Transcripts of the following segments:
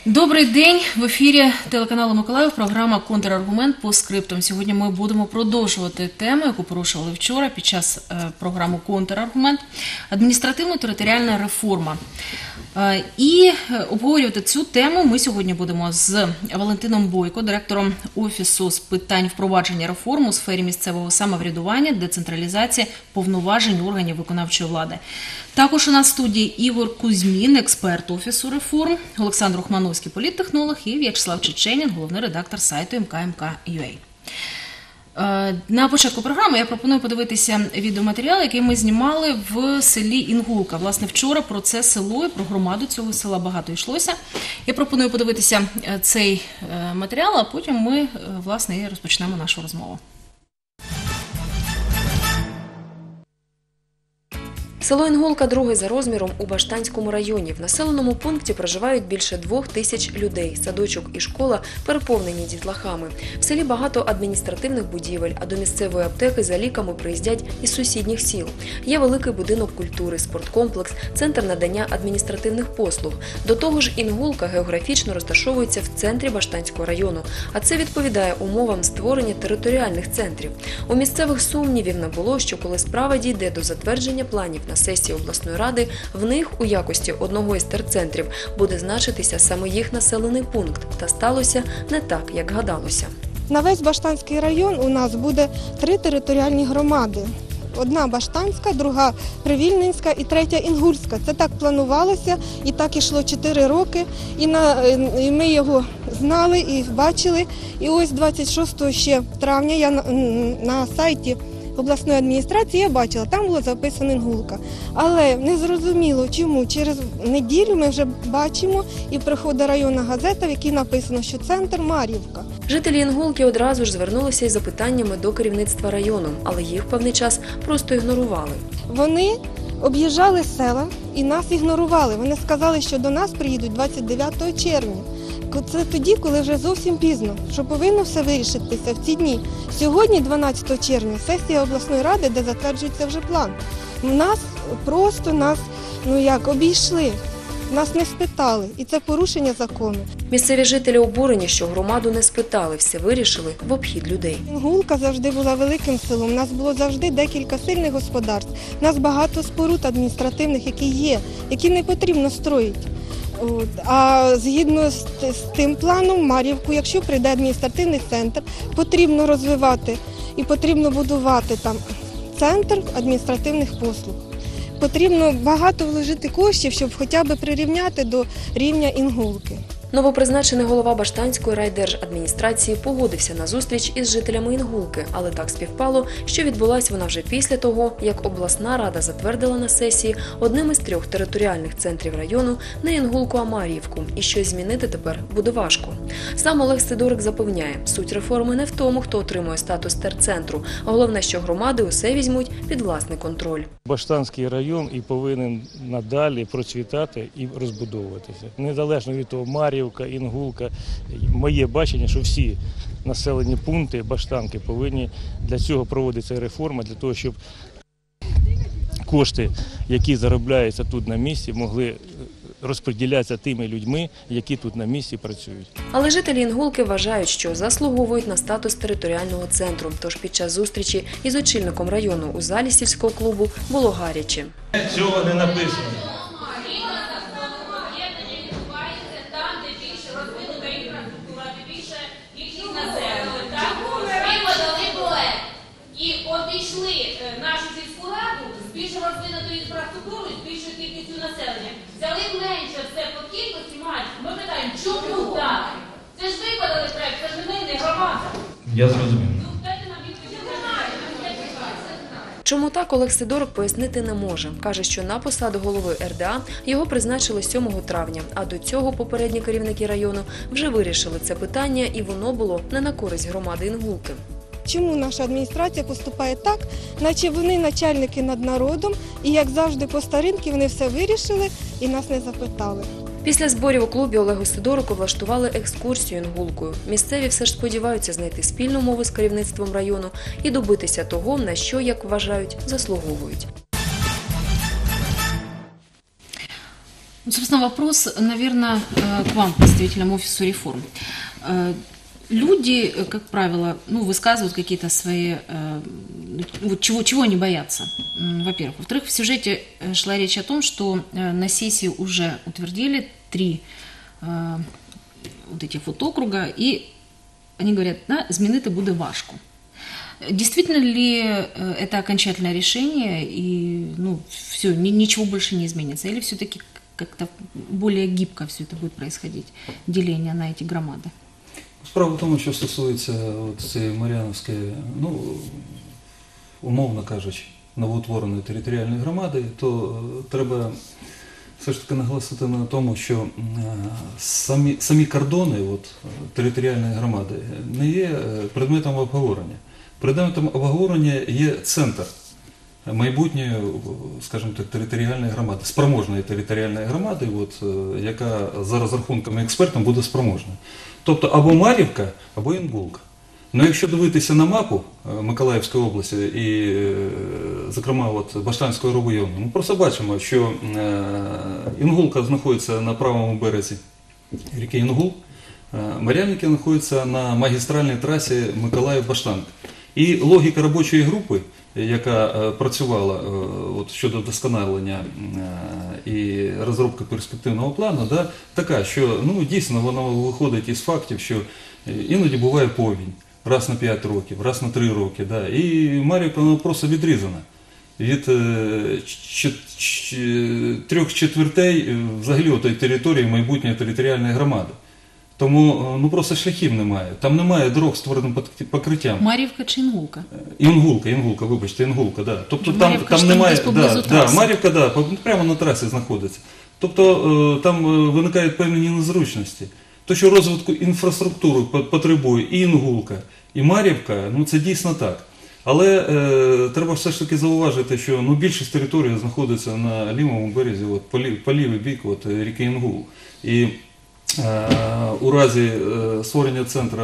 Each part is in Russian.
Добрий день! В ефірі телеканалу Миколаїв програма «Контраргумент» по скриптам. Сьогодні ми будемо продовжувати тему, яку порушували вчора під час програми «Контраргумент» – адміністративно-територіальна реформа. І обговорювати цю тему ми сьогодні будемо з Валентином Бойко, директором Офісу з питань впровадження реформ у сфері місцевого самоврядування, децентралізації повноважень органів виконавчої влади. Також у нас в студії Ігор Кузьмін, експерт Офісу реформ, Олександр Ухмановський, політтехнолог, і В'ячеслав Чеченін, головний редактор сайту МК.ua. На початку програми я пропоную подивитися відеоматеріал, який ми знімали в селі Інгулка. Власне, вчора про це село і про громаду цього села багато йшлося. Я пропоную подивитися цей матеріал, а потім ми, власне, і розпочнемо нашу розмову. Село Інгулка друге за розміром у Баштанському районі. В населеному пункті проживають більше 2000 людей. Садочок і школа переповнені дітлахами. В селі багато адміністративних будівель, а до місцевої аптеки за ліками приїздять із сусідніх сіл. Є великий будинок культури, спорткомплекс, центр надання адміністративних послуг. До того ж, Інгулка географічно розташовується в центрі Баштанського району, а це відповідає умовам створення територіальних центрів. У місцевих сумнівів не було, що коли справа дійде до затвердження планів на сесії обласної ради, в них у якості одного із терцентрів буде значитися саме їх населений пункт. Та сталося не так, як гадалося. На весь Баштанський район у нас буде 3 територіальні громади. Одна Баштанська, друга Привільненська і третя Інгульська. Це так планувалося і так ішло 4 роки. І ми його знали і бачили. І ось 26 ще травня я на сайті обласної адміністрації я бачила, там було записано Інгулка. Але не зрозуміло, чому. Через неділю ми вже бачимо і приходить районна газета, в якій написано, що центр Мар'ївка. Жителі Інгулки одразу ж звернулися із запитаннями до керівництва району, але їх певний час просто ігнорували. Вони об'їжджали села і нас ігнорували. Вони сказали, що до нас приїдуть 29 червня. Це тоді, коли вже зовсім пізно, що повинно все вирішитися в ці дні. Сьогодні, 12 червня, сесія обласної ради, де затверджується вже план. Нас обійшли, нас не спитали, і це порушення закону. Місцеві жителі обурені, що громаду не спитали, все вирішили в обхід людей. Інгулка завжди була великим селом, у нас було завжди декілька сильних господарств, у нас багато споруд адміністративних, які є, які не потрібно строїти. А згідно з тим планом, Мар'ївку, якщо прийде адміністративний центр, потрібно розвивати і потрібно будувати там центр адміністративних послуг. Потрібно багато вложити коштів, щоб хоча б прирівняти до рівня Інгулки. Новопризначений голова Баштанської райдержадміністрації погодився на зустріч із жителями Інгулки, але так співпало, що відбулась вона вже після того, як обласна рада затвердила на сесії одним із 3 територіальних центрів району не Інгулку, а Мар'ївку. І щось змінити тепер буде важко. Сам Олег Сидорик запевняє, суть реформи не в тому, хто отримує статус терцентру. Головне, що громади усе візьмуть під власний контроль. Баштанський район і повинен надалі процвітати і розбудовуватися. Незалежно від того, Мар'ївка, Інгулка, моє бачення, що всі населені пункти Баштанки повинні для цього проводитися реформа, для того, щоб кошти, які заробляються тут на місці, могли розподілятися тими людьми, які тут на місці працюють. Але жителі Інгулки вважають, що заслуговують на статус територіального центру. Тож під час зустрічі із очільником району у залі сільського клубу було гаряче. Цього не написано. І обійшли нашу сільську раду з більш розвинутою інфраструктурою, з більшою кількістю населення. Взяли менше все по кількості матів. Ми питаємо, чому так? Це ж ви подали проект, це ж не громада. Я зрозумів. Дайте нам відповідь. Чому так, Олег Сидорик пояснити не може. Каже, що на посаду голови РДА його призначили 7 травня, а до цього попередні керівники району вже вирішили це питання, і воно було не на користь громади Інгулки. Чому наша адміністрація поступає так, наче вони начальники над народом, і як завжди по старинці вони все вирішили і нас не запитали. Після зборів у клубі Олегу Сидорику влаштували екскурсію Інгулкою. Місцеві все ж сподіваються знайти спільну мову з керівництвом району і добитися того, на що, як вважають, заслуговують. Ну, собственно, вопрос, наверное, к вам, представителям офиса реформ. Люди, как правило, высказывают какие-то свои, вот чего они боятся, во-первых. Во-вторых, в сюжете шла речь о том, что на сессии уже утвердили 3 вот этих вот округа, и они говорят, змінити буде важко. Действительно ли это окончательное решение, и все, ничего больше не изменится? Или все-таки как-то более гибко все это будет происходить, деление на эти громады? Справа в тому, що стосується цієї Мар'яновської, умовно кажучи, новоутвореної територіальної громади, то треба все ж таки наголосити на тому, що самі кордони територіальної громади не є предметом обговорення. Предметом обговорення є центр майбутньої, скажімо так, територіальної громади, спроможної територіальної громади, яка за розрахунками експертів буде спроможною. Тобто або Мар'ївка, або Інгулка. Ну, якщо дивитися на мапу Миколаївської області і, зокрема, Баштанського району, ми просто бачимо, що Інгулка знаходиться на правому березі ріки Інгул, Мар'янівка знаходиться на магістральній трасі Миколаїв-Баштанка. І логіка робочої групи, яка працювала щодо вдосконалення і розробки перспективного плану, така, що дійсно воно виходить із фактів, що іноді буває повінь, раз на 5 років, раз на 3 роки, і Мар'ївка просто відрізана від 3/4 взагалі території майбутньої територіальної громади. Тому просто шляхів немає. Там немає дорог з твердим покриттям. Мар'ївка чи Інгулка? Інгулка, вибачте, Інгулка, да. Тобто там немає, Мар'ївка, прямо на трасі знаходиться. Тобто там виникають певні незручності. То, що розвитку інфраструктури потребує і Інгулка, і Мар'ївка, це дійсно так. Але треба все ж таки зауважити, що більшість території знаходиться на лівому березі, по лівий бік ріки Інгул. І у разі створення центру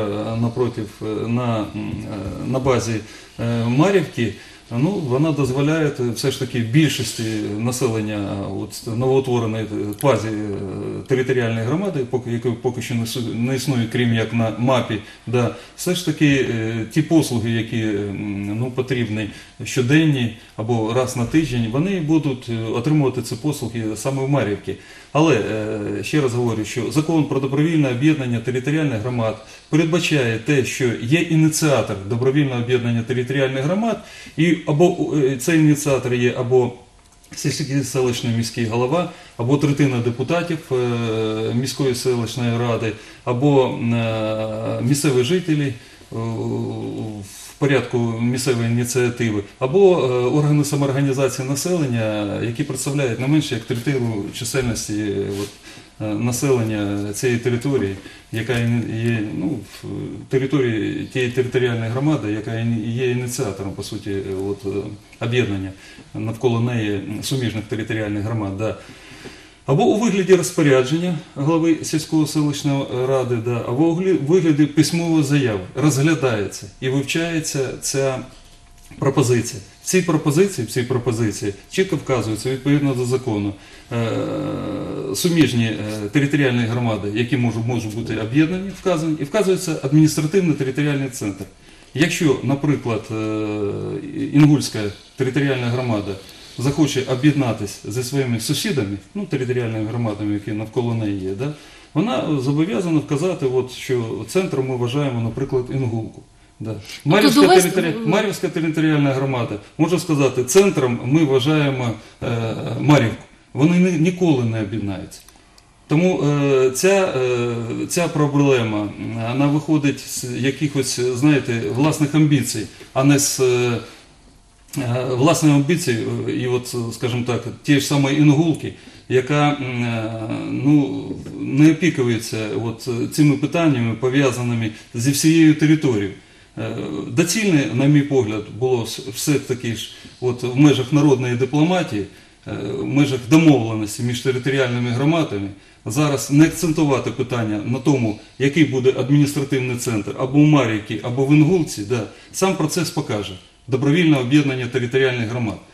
на базі Мар'ївки, вона дозволяє все ж таки більшості населення новоутвореної квазі-територіальної громади, якої поки що не існує, крім як на мапі, все ж таки ті послуги, які потрібні щоденні або раз на тиждень, вони будуть отримувати ці послуги саме в Мар'ївці. Але, ще раз говорю, що закон про добровільне об'єднання територіальних громад передбачає те, що є ініціатор добровільного об'єднання територіальних громад, і або цей ініціатор є або сільський селищний міський голова, або третина депутатів міської селищної ради, або місцеві жителі в порядку місцевої ініціативи, або органи самоорганізації населення, які представляють не менше як третину чисельності населення цієї території, яка є території тієї територіальної громади, яка є ініціатором, по суті, об'єднання навколо неї суміжних територіальних громад. Або у вигляді розпорядження голови сільської селищної ради, або у вигляді письмової заяви розглядається і вивчається ця пропозиція. В цій пропозиції чітко вказується, відповідно до закону, суміжні територіальні громади, які можуть бути об'єднані, вказані, і вказується адміністративно-територіальний центр. Якщо, наприклад, Інгульська територіальна громада захоче об'єднатися зі своїми сусідами, територіальними громадами, які навколо неї є, вона зобов'язана вказати, що центром ми вважаємо, наприклад, Інгулку. Мар'ївська територіальна громада може сказати, центром ми вважаємо Мар'ївку. Вони ніколи не об'єднаються. Тому ця проблема, вона виходить з якихось, власних амбіцій, а не з власної амбіції, і скажімо так, ті ж самої Інгулки, яка не опікується цими питаннями, пов'язаними зі всією територією. Доцільне, на мій погляд, було все-таки ж в межах народної дипломатії, в межах домовленості між територіальними громадами, зараз не акцентувати питання на тому, який буде адміністративний центр або у Мар'ївці, або в Інгулці, сам процес покаже добровільне об'єднання територіальних громад.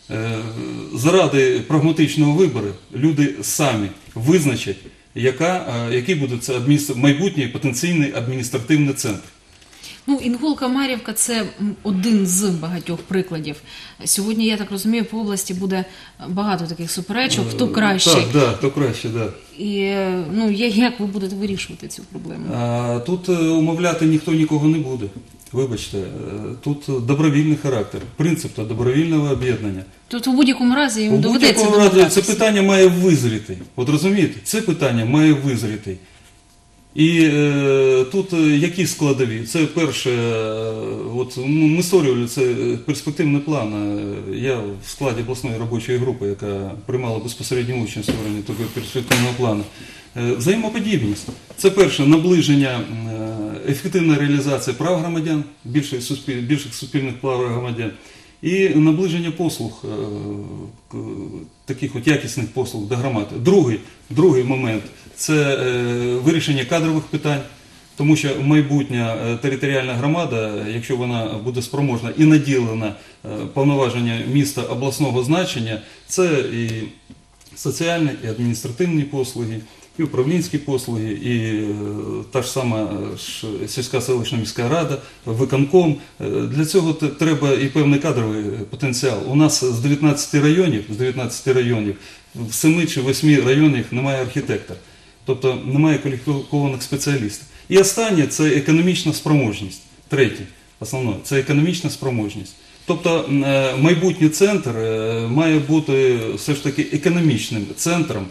заради прагматичного вибору люди самі визначать, який буде це майбутній потенційний адміністративний центр. Ну, Інгулка, Мар'ївка – це один з багатьох прикладів. Сьогодні, я так розумію, по області буде багато таких суперечок, хто краще. Так, хто краще, так. І ну, як ви будете вирішувати цю проблему? Тут умовляти ніхто нікого не буде. Вибачте, тут добровільний характер, принцип та добровільного об'єднання. Тобто в будь-якому разі їм У доведеться будь-якому разі домовлятися. це питання має визріти. От розумієте, це питання має визріти. І тут які складові? Це перше, от ми створювали це перспективний план. Я в складі обласної робочої групи, яка приймала безпосередню участь у створенні такого перспективного плану. Взаємоподібність. Це перше, наближення, ефективна реалізація прав громадян, більших суспільних прав громадян. І наближення послуг, таких от якісних послуг до громади. Другий момент – це вирішення кадрових питань, тому що майбутня територіальна громада, якщо вона буде спроможна і наділена повноваження міста обласного значення, це і соціальні, і адміністративні послуги, і управлінські послуги, і та ж сама сільська селищна міська рада, виконком. Для цього треба і певний кадровий потенціал. У нас з 19 районів, в 7 чи 8 районах немає архітектора, тобто немає кваліфікованих спеціалістів. І останнє – це економічна спроможність. Третє, основне – це економічна спроможність. Тобто майбутній центр має бути все ж таки економічним центром,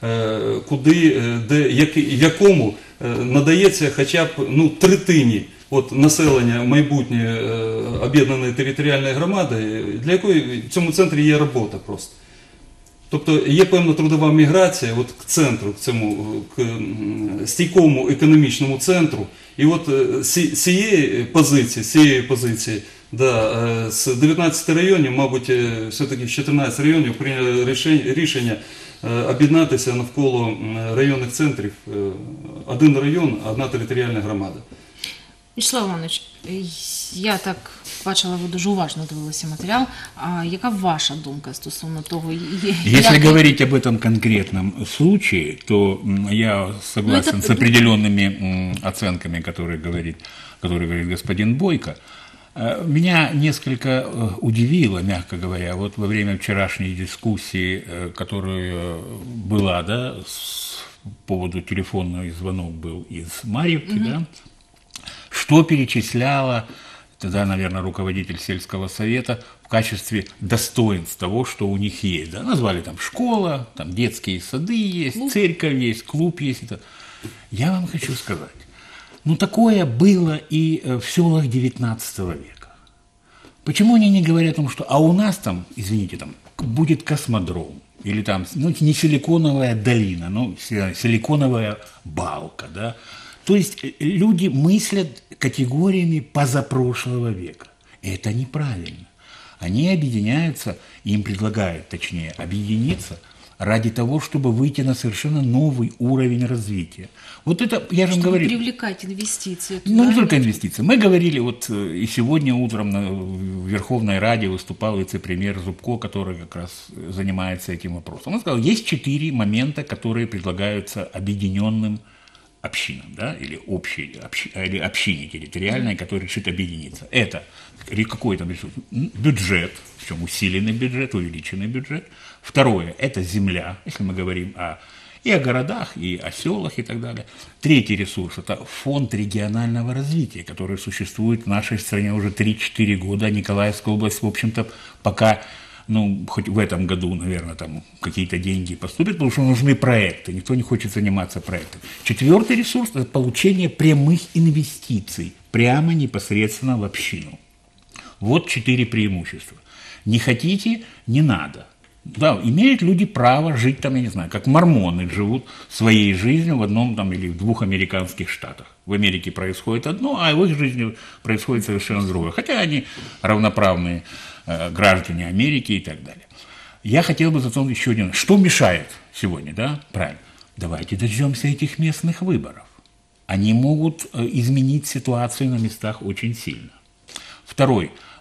якому надається хоча б третині населення майбутньої об'єднаної територіальної громади, для якої в цьому центрі є робота просто. Тобто є певна трудова міграція к центру, к стійкому економічному центру. І от з цієї позиції, з 19 районів, мабуть, все-таки 14 районів прийняли рішення об'єднатися навколо районних центрів. Один район, одна територіальна громада. Вячеслав Іванович, я так бачила, ви дуже уважно дивилися матеріал. А яка ваша думка стосовно того? Если говорить об этом конкретном случае, то я согласен с определенными оценками, которые говорит господин Бойко. Меня несколько удивило, мягко говоря, вот во время вчерашней дискуссии, которая была, да, по поводу телефонного звонок был из Марьевки, да, что перечисляла тогда, наверное, руководитель сельского совета в качестве достоинств того, что у них есть. Да? Назвали там школа, там детские сады есть, церковь есть, клуб есть. Я вам хочу сказать, такое было и в селах XIX века. Почему они не говорят о том, что у нас там, извините, там будет космодром, или там, не силиконовая долина, но силиконовая балка, да? То есть люди мыслят категориями позапрошлого века. Это неправильно. Они объединяются, им предлагают, точнее, объединиться ради того, чтобы выйти на совершенно новый уровень развития. Вот это, я же вам говорил... Привлекать инвестиции. Не только инвестиции. Мы говорили, и сегодня утром в Верховной Раде выступал вице-премьер Зубко, который как раз занимается этим вопросом. Он сказал, есть 4 момента, которые предлагаются объединенным общинам, да, или общине территориальной, которая решит объединиться. Это какой-то бюджет, причем усиленный бюджет, увеличенный бюджет. Второе – это земля, если мы говорим и о городах, и о селах, и так далее. Третий ресурс – это фонд регионального развития, который существует в нашей стране уже 3-4 года. Николаевская область, в общем-то, пока... хоть в этом году, наверное, там какие-то деньги поступят, потому что нужны проекты, никто не хочет заниматься проектом. 4-й ресурс – это получение прямых инвестиций, прямо непосредственно в общину. Вот 4 преимущества. Не хотите – не надо. Да, имеют люди право жить там, я не знаю, как мормоны живут своей жизнью в одном там или в 2 американских штатах. В Америке происходит одно, а в их жизни происходит совершенно другое. Хотя они равноправные граждане Америки и так далее. Я хотел бы затронуть еще один. Что мешает сегодня, да? Правильно. Давайте дождемся этих местных выборов. Они могут изменить ситуацию на местах очень сильно. Второй.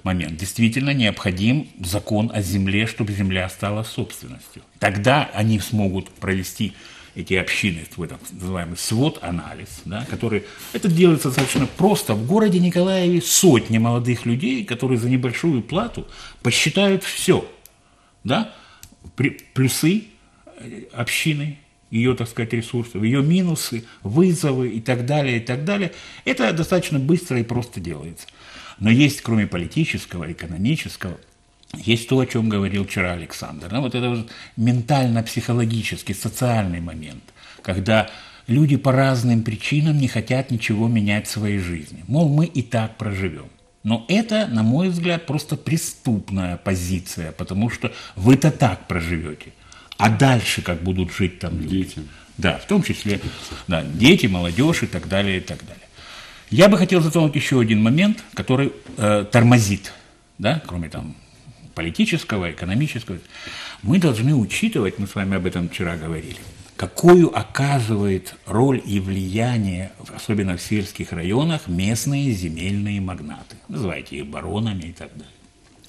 момент. Действительно необходим закон о земле, чтобы земля стала собственностью. Тогда они смогут провести эти общины в этом называемый свод-анализ, да, который... Это делается достаточно просто. В городе Николаеве сотни молодых людей, которые за небольшую плату посчитают все. Да? Плюсы общины, ее, так сказать, ресурсов, ее минусы, вызовы и так далее, и так далее. Это достаточно быстро и просто делается. Но есть, кроме политического, экономического, есть то, о чем говорил вчера Александр. Да, вот это вот ментально-психологический, социальный момент, когда люди по разным причинам не хотят ничего менять в своей жизни. Мол, мы и так проживем. Но это, на мой взгляд, просто преступная позиция, потому что вы-то так проживете. А дальше как будут жить там люди? Дети. Да, в том числе да, дети, молодежь и так далее, и так далее. Я бы хотел затронуть еще один момент, который тормозит, да, кроме там политического, экономического. Мы должны учитывать, мы с вами об этом вчера говорили, какую оказывает роль и влияние, особенно в сельских районах, местные земельные магнаты. Называйте их баронами и так далее.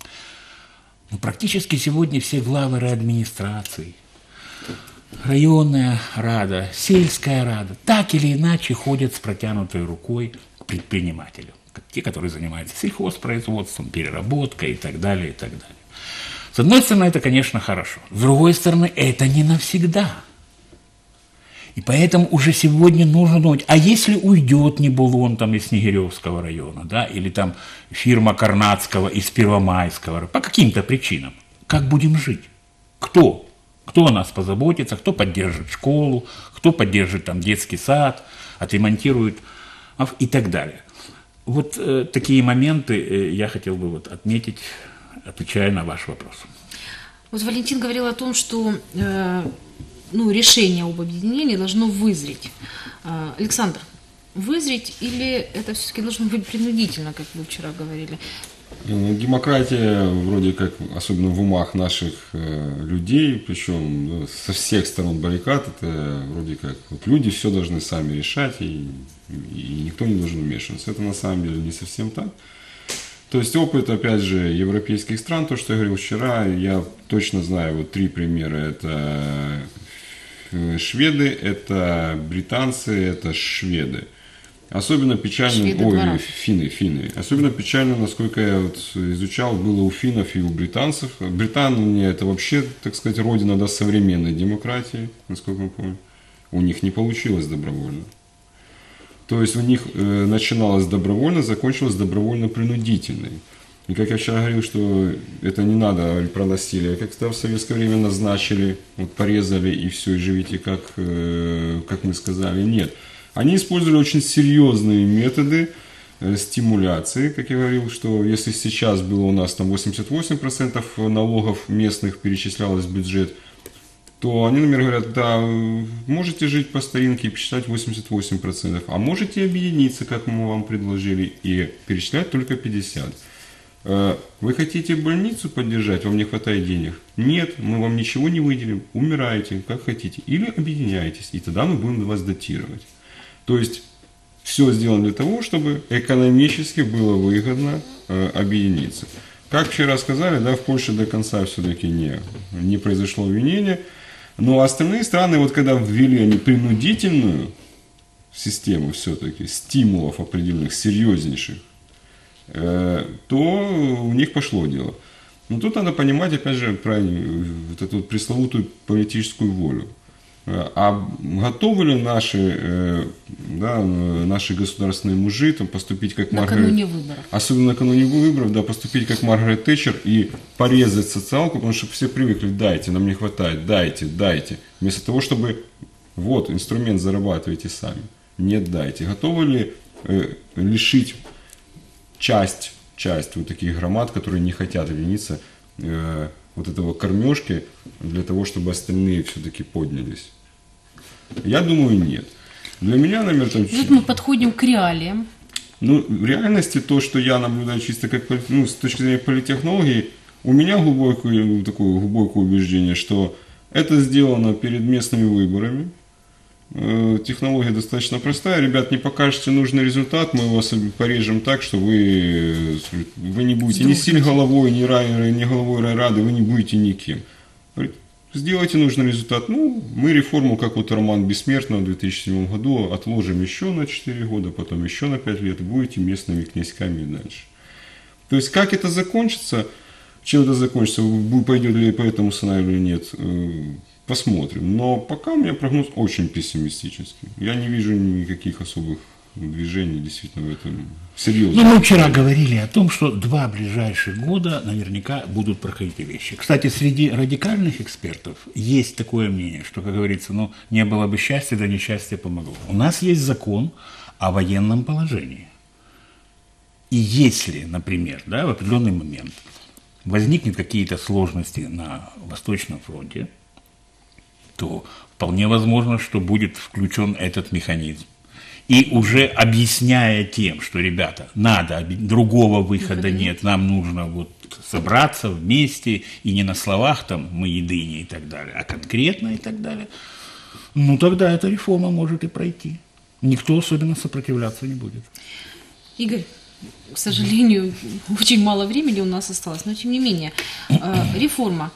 Но практически сегодня все главы администраций, районная рада, сельская рада, так или иначе ходят с протянутой рукой к предпринимателю. Те, которые занимаются сельхозпроизводством, переработкой и так далее, и так далее. С одной стороны, это, конечно, хорошо. С другой стороны, это не навсегда. И поэтому уже сегодня нужно думать, а если уйдет Небулон там из Снегиревского района, да, или там фирма Карнацкого из Первомайского, по каким-то причинам, как будем жить? Кто? Кто о нас позаботится, кто поддержит школу, кто поддержит там детский сад, отремонтирует и так далее. Вот такие моменты я хотел бы вот отметить, отвечая на ваш вопрос. Вот Валентин говорил о том, что решение об объединении должно вызреть. Александр, вызреть или это все-таки должно быть принудительно, как вы вчера говорили? Демократия вроде как, особенно в умах наших людей, причем со всех сторон баррикад, это вроде как вот люди все должны сами решать и никто не должен вмешиваться. Это на самом деле не совсем так. То есть опыт, опять же, европейских стран, то, что я говорил вчера, я точно знаю вот 3 примера. Это шведы, это британцы, это шведы. Особенно печально, финны. Особенно печально, насколько я вот изучал, было у финнов и у британцев. Британия это вообще, так сказать, родина современной демократии, насколько мы помним. У них не получилось добровольно. То есть у них начиналось добровольно, закончилось добровольно-принудительной. И как я вчера говорил, что это не надо про насилие, как-то в советское время назначили, вот порезали и все, и живите как мы сказали. Нет. Они использовали очень серьезные методы стимуляции, как я говорил, что если сейчас было у нас там 88% налогов местных перечислялось в бюджет, то они, например, говорят, да, можете жить по старинке и посчитать 88%, а можете объединиться, как мы вам предложили, и перечислять только 50%. Вы хотите больницу поддержать, вам не хватает денег? Нет, мы вам ничего не выделим, умираете, как хотите, или объединяйтесь, и тогда мы будем вас датировать. То есть все сделано для того, чтобы экономически было выгодно объединиться. Как вчера сказали, да, в Польше до конца все-таки не произошло объединения. Но остальные страны, вот когда ввели они принудительную систему все-таки, стимулов определенных, серьезнейших, то у них пошло дело. Но тут надо понимать, опять же, про вот эту вот пресловутую политическую волю. А готовы ли наши государственные мужи там, поступить как накануне выборов, особенно накануне выборов, да, поступить как Маргарет Тэтчер и порезать социалку, потому что все привыкли, дайте, нам не хватает, дайте. Вместо того, чтобы вот инструмент зарабатывайте сами. Нет, дайте. Готовы ли лишить часть вот таких громад, которые не хотят объединиться, вот этого кормежки для того, чтобы остальные все-таки поднялись? Я думаю, нет. Для меня, наверное, там... Тут мы подходим к реалиям. Ну, в реальности то, что я наблюдаю чисто как, с точки зрения политтехнологии, у меня глубокое убеждение, что это сделано перед местными выборами, Технология достаточно простая. Ребят, не покажете нужный результат, мы вас порежем так, что вы не будете ни сельголовой, ни головой райрады, вы не будете никем. Сделайте нужный результат. Ну, мы реформу, как вот Роман Бессмертного в 2007 году, отложим еще на 4 года, потом еще на 5 лет, будете местными князьками и дальше. То есть, как это закончится, чем это закончится, пойдет ли по этому сценарию или нет, посмотрим. Но пока у меня прогноз очень пессимистический. Я не вижу никаких особых движений действительно в этом серьезно. Ну, мы вчера говорили о том, что 2 ближайших года наверняка будут проходить вещи. Кстати, среди радикальных экспертов есть такое мнение, что, как говорится, ну, не было бы счастья, да несчастье помогло. У нас есть закон о военном положении. И если, например, да, в определенный момент возникнут какие-то сложности на Восточном фронте, то вполне возможно, что будет включен этот механизм. И уже объясняя тем, что, ребята, надо, другого выхода нет, нам нужно вот собраться вместе, и не на словах там мы единые и так далее, а конкретно и так далее, ну тогда эта реформа может и пройти. Никто особенно сопротивляться не будет. Игорь, к сожалению, очень мало времени у нас осталось, но тем не менее, реформа,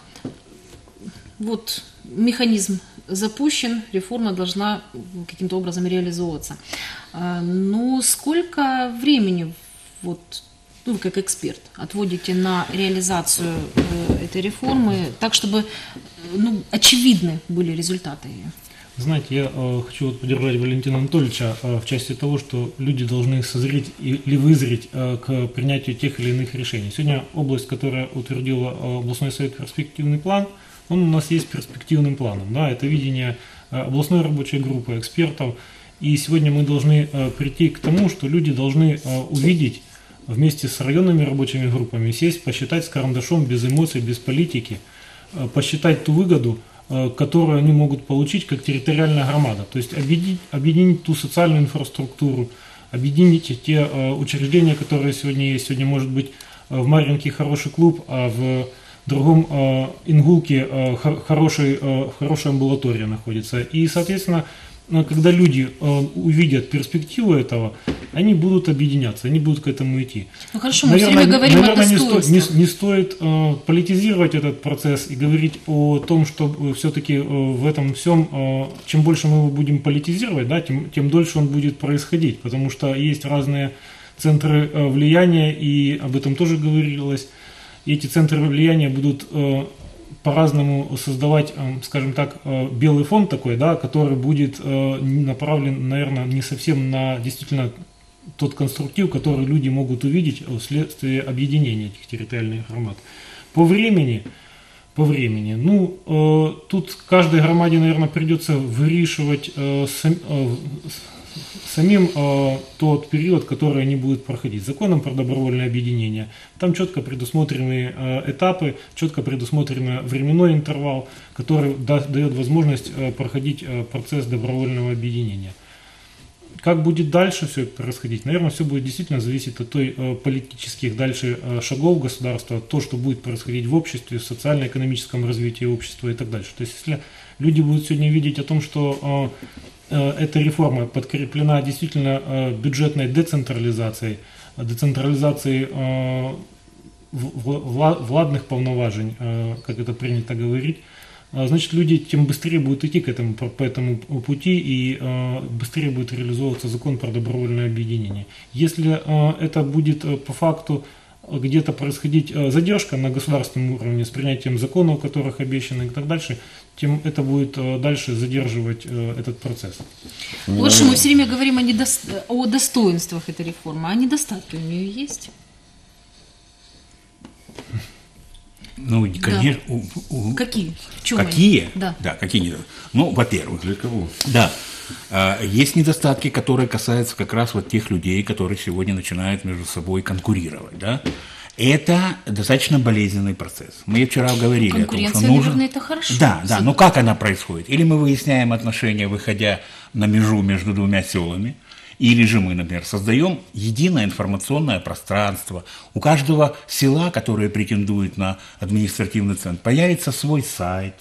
вот механизм запущен, реформа должна каким-то образом реализовываться. Но сколько времени, вот, вы как эксперт, отводите на реализацию этой реформы, так, чтобы очевидны были результаты ее? Знаете, я хочу поддержать Валентина Анатольевича в части того, что люди должны созреть или вызреть к принятию тех или иных решений. Сегодня область, которая утвердила областной совет перспективный план, он у нас есть перспективным планом. Да, это видение областной рабочей группы, экспертов. И сегодня мы должны прийти к тому, что люди должны увидеть вместе с районными рабочими группами, сесть, посчитать с карандашом, без эмоций, без политики, посчитать ту выгоду, которую они могут получить как территориальная громада. То есть объединить ту социальную инфраструктуру, объединить те учреждения, которые сегодня есть. Сегодня может быть в Марьинке хороший клуб, а в другом Ингулке хорошая амбулатория находится. И, соответственно, когда люди увидят перспективу этого, они будут объединяться, они будут к этому идти. Ну хорошо, мы все время говорим о достоинствах. Не стоит политизировать этот процесс и говорить о том, что все-таки в этом всем, чем больше мы его будем политизировать, да, тем дольше он будет происходить, потому что есть разные центры влияния, и об этом тоже говорилось. И эти центры влияния будут по-разному создавать, скажем так, белый фон такой, да, который будет направлен, наверное, не совсем на действительно тот конструктив, который люди могут увидеть вследствие объединения этих территориальных громад. По времени, тут каждой громаде, наверное, придется вырішивать самим тот период, который они будут проходить. Законом про добровольное объединение. Там четко предусмотрены этапы, четко предусмотрен временной интервал, который дает возможность проходить процесс добровольного объединения. Как будет дальше все это происходить? Наверное, все будет действительно зависеть от той политических дальше шагов государства, то, что будет происходить в обществе, в социально-экономическом развитии общества и так дальше. То есть, если люди будут сегодня видеть о том, что эта реформа подкреплена действительно бюджетной децентрализацией владных повноважень, как это принято говорить, значит, люди тем быстрее будут идти по этому пути, и быстрее будет реализовываться закон про добровольное объединение. Если это будет по факту где-то происходить задержка на государственном уровне с принятием законов, которых обещано и так дальше, тем это будет дальше задерживать этот процесс. Вот что мы все время говорим о достоинствах этой реформы, а недостатки у нее есть? Ну, конечно. Да. Какие? В чем какие? Они? Да. Да, какие недостатки? Ну, во-первых. Для кого? Да. Есть недостатки, которые касаются как раз вот тех людей, которые сегодня начинают между собой конкурировать, да. Это достаточно болезненный процесс. Мы вчера говорили о том, что нужно... наверное, это хорошо. Да, да, но как она происходит? Или мы выясняем отношения, выходя на межу между двумя селами, или же мы, например, создаем единое информационное пространство. У каждого села, которое претендует на административный центр, появится свой сайт,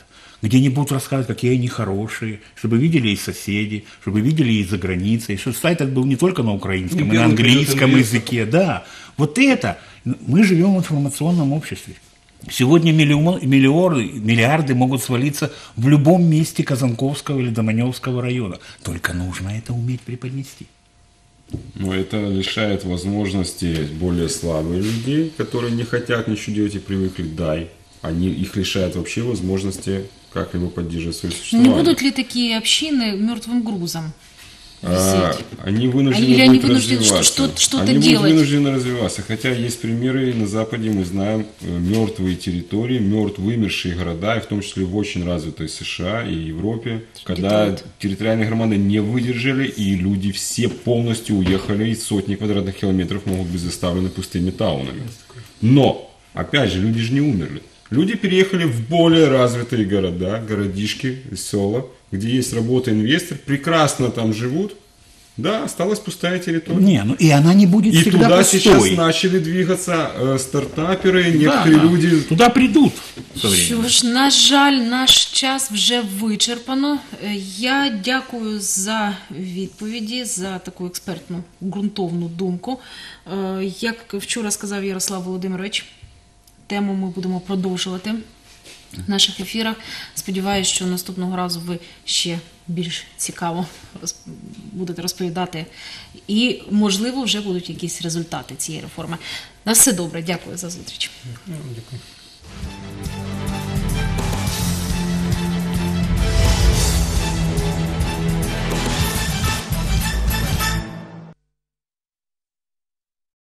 где они будут рассказывать, какие они хорошие, чтобы видели и соседи, чтобы видели и за границей, чтобы сайт этот был не только на украинском, и на английском языке. Да, вот это. Мы живем в информационном обществе. Сегодня миллиарды могут свалиться в любом месте Казанковского или Доманевского района. Только нужно это уметь преподнести. Но это лишает возможности более слабых людей, которые не хотят ничего делать и привыкли, их лишает вообще возможности как-либо поддерживать свое Не существование. будут ли такие общины мертвым грузом висеть? Они вынуждены Или они будут вынуждены развиваться. что-то Они делать? будут вынуждены развиваться. Хотя есть примеры на Западе, мы знаем, мертвые территории, вымершие города, и в том числе в очень развитой США и Европе, когда территориальные громады не выдержали, и люди все полностью уехали, и сотни квадратных километров могут быть заставлены пустыми таунами. Но, опять же, люди же не умерли. Люди переехали в более развитые города, городишки, села, где есть работа, инвестор, прекрасно там живут. Да, осталась пустая территория. Не, ну и она не будет И всегда туда пустой. сейчас начали двигаться стартаперы, некоторые люди. Туда придут со Що временем. ж, на жаль, наш час вже вичерпано. Я дякую за відповіді, за таку експертну, ґрунтовну думку. Як вчора сказав Ярослав Володимирович, тему ми будемо продовжувати в наших ефірах. Сподіваюся, що наступного разу ви ще більш цікаво будете розповідати. І, можливо, вже будуть якісь результати цієї реформи. На все добре. Дякую за зустріч. Дякую.